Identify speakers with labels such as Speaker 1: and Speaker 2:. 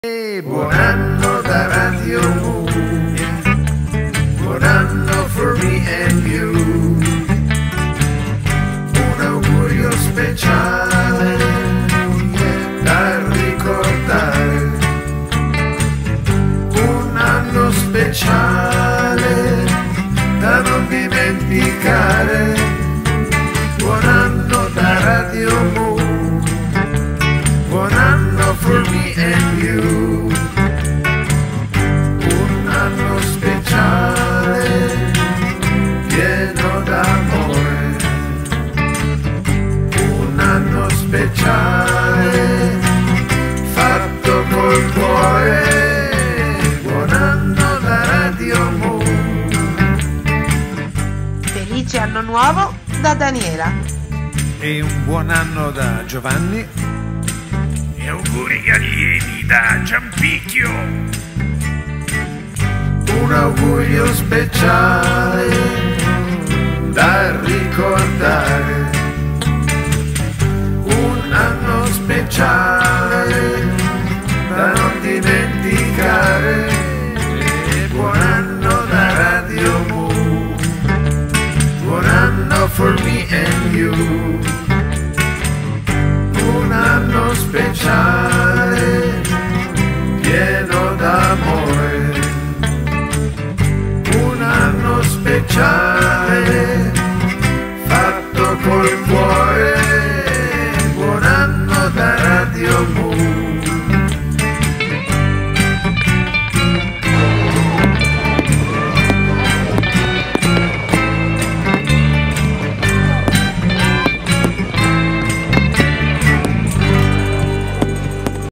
Speaker 1: Buon anno da Radio Mu, buon anno for me and you, un augurio speciale da ricordare, un anno speciale da non dimenticare, buon anno da Radio Mu, buon anno for me and you. Un anno speciale, pieno d'amore. Un anno speciale, fatto col cuore. Buon anno da Radio Mu.
Speaker 2: Felice anno nuovo da Daniela.
Speaker 3: E un buon anno da Giovanni.
Speaker 4: E auguri alieni da Giampicchio.
Speaker 1: Un augurio speciale da ricordare, un anno speciale da non dimenticare, e buon anno da Radio Mu, buon anno for me and you. Un anno speciale, pieno d'amore, un anno speciale.